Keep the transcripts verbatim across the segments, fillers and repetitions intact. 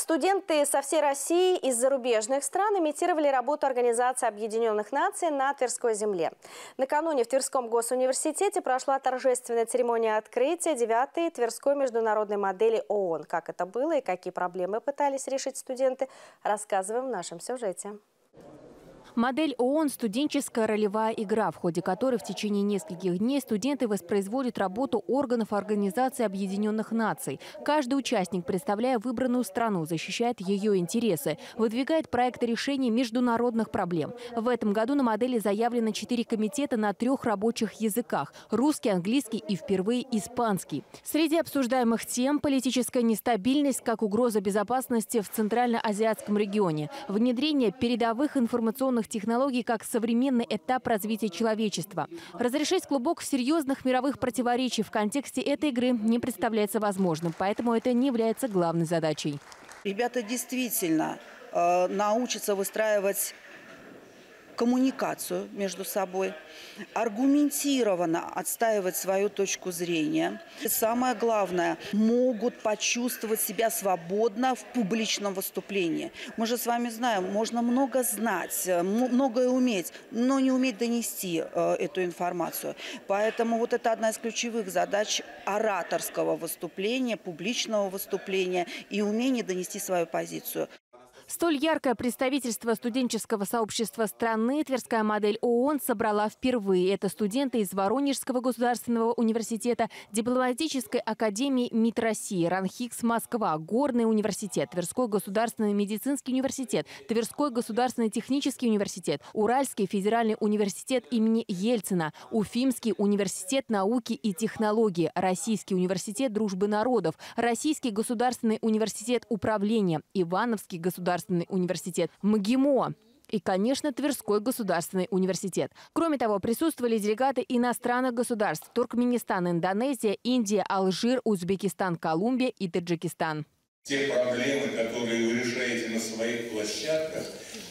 Студенты со всей России из зарубежных стран имитировали работу Организации Объединенных Наций на Тверской земле. Накануне в Тверском госуниверситете прошла торжественная церемония открытия девятой Тверской международной модели ООН. Как это было и какие проблемы пытались решить студенты, рассказываем в нашем сюжете. Модель ООН – студенческая ролевая игра, в ходе которой в течение нескольких дней студенты воспроизводят работу органов Организации Объединенных Наций. Каждый участник, представляя выбранную страну, защищает ее интересы, выдвигает проекты решения международных проблем. В этом году на модели заявлено четыре комитета на трех рабочих языках – русский, английский и впервые испанский. Среди обсуждаемых тем – политическая нестабильность как угроза безопасности в Центральноазиатском регионе, внедрение передовых информационных технологий как современный этап развития человечества. Разрешить клубок серьезных мировых противоречий в контексте этой игры не представляется возможным, поэтому это не является главной задачей. Ребята действительно э, научатся выстраивать коммуникацию между собой, аргументированно отстаивать свою точку зрения. И самое главное, могут почувствовать себя свободно в публичном выступлении. Мы же с вами знаем, можно много знать, многое уметь, но не уметь донести э, эту информацию. Поэтому вот это одна из ключевых задач ораторского выступления, публичного выступления и умение донести свою позицию. Столь яркое представительство студенческого сообщества страны Тверская модель ООН собрала впервые. Это студенты из Воронежского государственного университета, Дипломатической академии МИД России, РАНХИКС Москва, Горный университет, Тверской государственный медицинский университет, Тверской государственный технический университет, Уральский федеральный университет имени Ельцина, Уфимский университет науки и технологий, Российский университет дружбы народов, Российский государственный университет управления, Ивановский государственный университет МГИМО и, конечно, Тверской государственный университет. Кроме того, присутствовали делегаты иностранных государств – Туркменистан, Индонезия, Индия, Алжир, Узбекистан, Колумбия и Таджикистан. Те проблемы, которые вы решаете на своих площадках,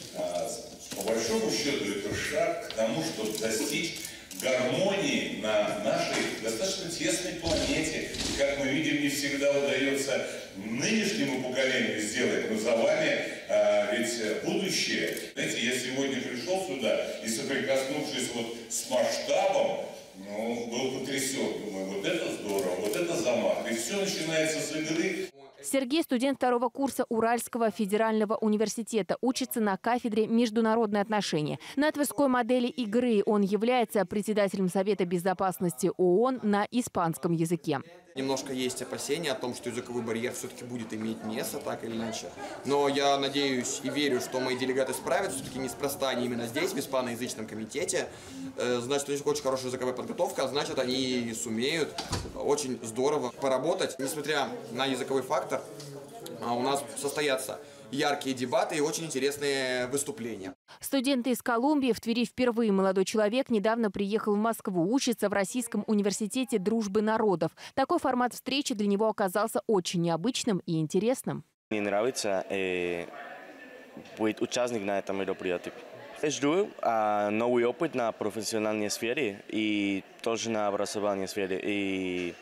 по большому счету это шаг к тому, чтобы достичь гармонии на нашей достаточно тесной планете. И, как мы видим, не всегда удается нынешнему поколению сделать, но за вами а, ведь будущее. Знаете, я сегодня пришел сюда и, соприкоснувшись вот с масштабом, ну, был потрясен. Думаю, вот это здорово, вот это замах. Ведь все начинается с игры. Сергей – студент второго курса Уральского федерального университета, учится на кафедре международные отношения. На Тверской модели игры он является председателем Совета безопасности ООН на испанском языке. Немножко есть опасения о том, что языковой барьер все-таки будет иметь место, так или иначе. Но я надеюсь и верю, что мои делегаты справятся. Все-таки неспроста они именно здесь, в испаноязычном комитете. Значит, у них очень хорошая языковая подготовка, а значит, они сумеют очень здорово поработать. Несмотря на языковой фактор, у нас состоятся яркие дебаты и очень интересные выступления. Студенты из Колумбии в Твери впервые. Молодой человек недавно приехал в Москву, учится в Российском университете дружбы народов. Такой формат встречи для него оказался очень необычным и интересным. Мне нравится э, быть участником на этом мероприятии. Жду а, новый опыт на профессиональной сфере и тоже на образовательной сфере. И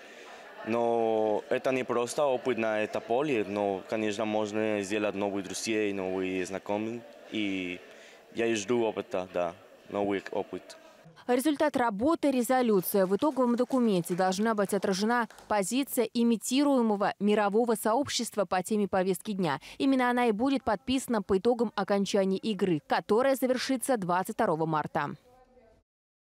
Но это не просто опыт на это поле, но, конечно, можно сделать новые друзья, новые знакомые. И я жду опыта, да, новый опыт. Результат работы – резолюция. В итоговом документе должна быть отражена позиция имитируемого мирового сообщества по теме повестки дня. Именно она и будет подписана по итогам окончания игры, которая завершится двадцать второго марта.